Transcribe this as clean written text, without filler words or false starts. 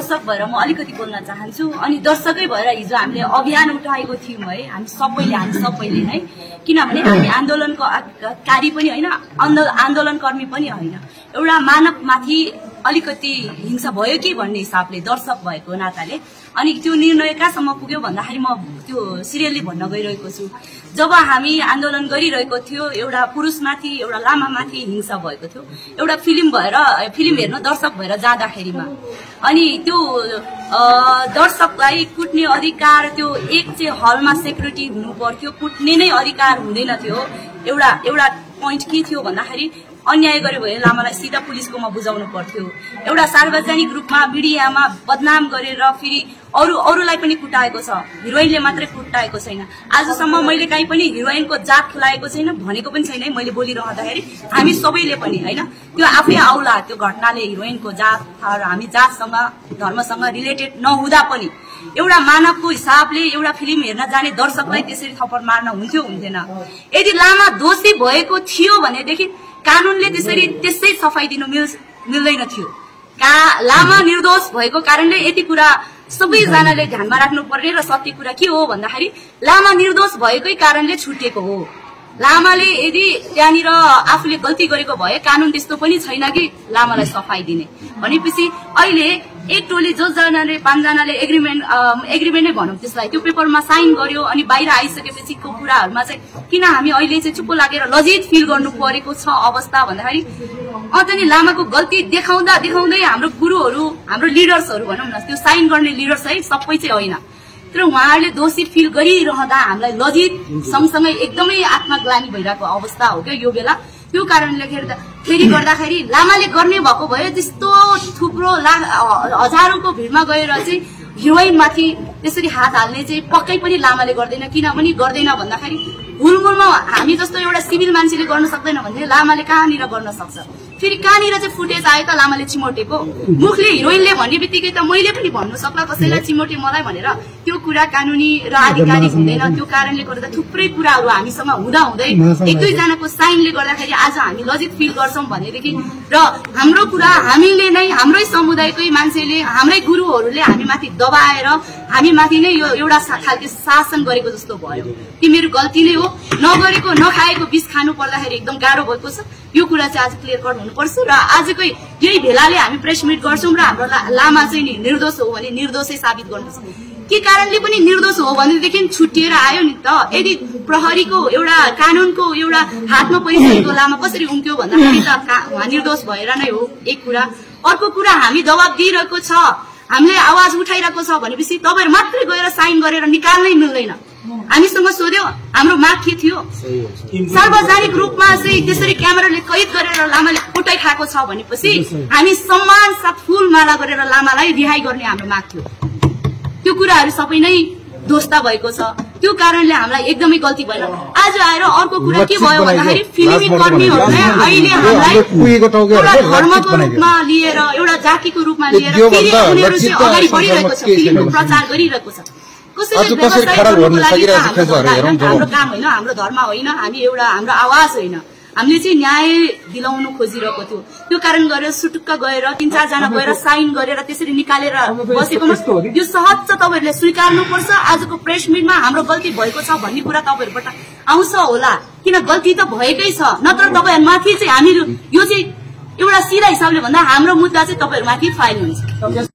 दर्शक भएर म अलिकति बोल्न चाहन्छु। अनि दर्शकै भएर हिजो हामीले अभियान उठाएको थियौं है, हामी सबैले है, किनभने हामी आन्दोलनकारी पनि हैन, आन्दोलनकर्मी पनि हैन, एउटा मानवमाथि अलिकति हिंसा भयो कि भन्ने हिसाबले दर्शक भएको नाताले अनि त्यो निर्णय कहाँसम्म पुग्यो भन्दाखेरि म त्यो सिरियली भन्न गइरहेको छु। जब हामी आन्दोलन गरिरहेको थियो, एउटा पुरुषमाथि एउटा लामामाथि हिंसा भएको थियो, एउटा फिल्म हेर्न दर्शक भएर जाँदाखेरिमा अनि त्यो दर्शकलाई कुट्ने अधिकार, त्यो एक चाहिँ हलमा सेक्युरिटी हुनु पर्थ्यो, कुट्ने नै अधिकार हुँदैन थियो। एउटा पोइन्ट के थियो भन्दाखेरि अन्याय गर्यो भने लामालाई सिधा पुलिसकोमा बुझाउनु पर्थ्यो। एउटा सार्वजनिक रूपमा मिडियामा बदनाम गरेर फेरि अरूलाई पनि कुटाएको छ, हिरोइनले मात्रै कुटाएको छैन। आजसम्म मैले कहीँ पनि हिरोइनको जात खुलाएको छैन, भनेको पनि छैन। मैले बोलिरहँदाखेरि हामी सबैले पनि हैन, त्यो आफै आउला त्यो घटनाले हिरोइनको जात, हामी जातसँग धर्मसँग रिलेटेड नहुँदा पनि एउटा मानवको हिसाबले एउटा फिल्म हेर्न जाने दर्शकलाई त्यसरी थप्पड मार्न हुन्थ्यो हुन्थेन। यदि लामा दोषी भएको थियो भनेदेखि कानूनले त्यसै सफाई दिनु मिल्दैन थियो। लामा निर्दोष भएको कारणले यति कुरा सबैजनाले ध्यानमा राख्नु पर्ने र सत्य कुरा के हो भन्दाखेरि लामा निर्दोष भएकै कारणले छुटेको हो। लामाले यदि त्यहाँनिर आफूले गल्ती गरेको भए कानून त्यस्तो पनि छैन कि लामालाई सफाई दिने भनेपछि अहिले एक टोली 5जनाले एग्रिमेन्ट नै भनौं त्यसलाई, त्यो पेपरमा साइन गर्यो अनि बाहिर आइसकेपछिको कुराहरुमा चाहिँ किन हामी अहिले चाहिँ चुप्पो लागेर लजित फिल गर्नु परेको छ अवस्था भन्दाखेरि अझै लामाको गल्ती देखाउँदै हाम्रो गुरुहरू, हाम्रो लिडर्सहरू भनौं न, त्यो साइन गर्ने लिडर्स है सबै चाहिँ होइन, तर उहाँहरूले दोषी फिल गरिरहँदा हामीलाई लजित सँगसँगै एकदमै आत्मग्लानी भइरहेको अवस्था हो क्या यो बेला। त्यो कारणले फेरि गर्दाखेरि लामाले गर्ने भएको भए त्यस्तो थुप्रो हजारौंको भिडमा गएर चाहिँ हिरोइन माथि त्यसरी हात हाल्ने चाहिँ पक्कै पनि लामाले गर्दैन। किनभने गर्दैन भन्दाखेरि हुलमुलमा हामी जस्तो एउटा सिभिल मान्छेले गर्न सक्दैन भने लामाले कहाँनिर गर्न सक्छ। फेरि कहाँनिर चाहिँ फुटेज आयो त लामाले चिमोटेको, मुखले हिरोइनले भन्ने बित्तिकै त मैले पनि भन्नु सक्ला कसैलाई चिमोटे मलाई भनेर, त्यो कुरा कानूनी र आधिकारिक हुँदैन। त्यो कारणले गर्दा थुप्रै कुराहरू हामीसँग हुँदै एक दुईजनाको साइनले गर्दाखेरि आज हामी लजित फिल गर्छौं भनेदेखि र हाम्रो कुरा हामीले नै, हाम्रै समुदायकै मान्छेले, हाम्रै गुरुहरूले हामी माथि दबाएर हामी माथि नै यो एउटा खालको शासन गरेको जस्तो भयो। तिमीहरू गल्ती नै हो, नगरेको नखाएको बिस खानु पर्दाखेरि एकदम गाह्रो भएको छ। यो कुरा चाहिँ आज क्लियर कट हुनुपर्छ र आजकै यही भेलाले हामी प्रेस मिट गर्छौं र हाम्रो लामा चाहिँ नि निर्दोष हो भने निर्दोषै साबित गर्नुपर्छ। के कारणले पनि निर्दोष हो भनेदेखि छुटिएर आयो नि त। यदि प्रहरीको एउटा कानूनको एउटा हातमा परिसकेको लामा कसरी उम्क्यो भन्दाखेरि त उहाँ निर्दोष भएर नै हो एक कुरा। अर्को कुरा हामी दबाब दिइरहेको छ, हामीले आवाज उठाइरहेको छ भनेपछि तपाईहरु मात्रै गएर साइन गरेर निकाल्नै मिल्दैन। हामीसँग सोध्यो हाम्रो माग के थियो, सार्वजनिक रूपमा चाहिँ त्यसरी क्यामेराले कैद गरेर लामाले कुटाइ खाएको छ भनेपछि हामी सम्मान साथ फूल माला गरेर लामालाई रिहाई गर्ने हाम्रो माग थियो। त्यो कुराहरू सबै नै दोस्ता भएको छ। त्यो कारणले हामीलाई एकदमै गल्ती भएन। आज आएर अर्को कुरा के भयो भन्दाखेरि फिल्मी कर्मीहरूले अहिले हामीलाई एउटा धर्मको रूपमा लिएर, एउटा जातिको रूपमा लिएर फेरि उनीहरू चाहिँ अगाडि बढिरहेको छ, फिल्मको प्रचार गरिरहेको छ। कसैले हाम्रो काम होइन, हाम्रो धर्म होइन, हामी एउटा हाम्रो आवाज होइन, हामीले चाहिँ न्याय दिलाउनु खोजिरहेको थियो। त्यो कारण गरेर सुटुक्क गएर 3-4 जना गएर साइन गरेर त्यसरी निकालेर बसेकोमा यो सहज छ। तपाईहरुले स्वीकार्नुपर्छ। आजको प्रेस मिटमा हाम्रो गल्ती भएको छ भन्ने कुरा तपाईहरुबाट आउँछ होला, किन गल्ती त भएकै छ। नत्र तपाईहरुमाथि चाहिँ हामी यो चाहिँ एउटा सिधा हिसाबले भन्दा हाम्रो मुद्दा चाहिँ तपाईहरुमाथि फाइल हुन्छ।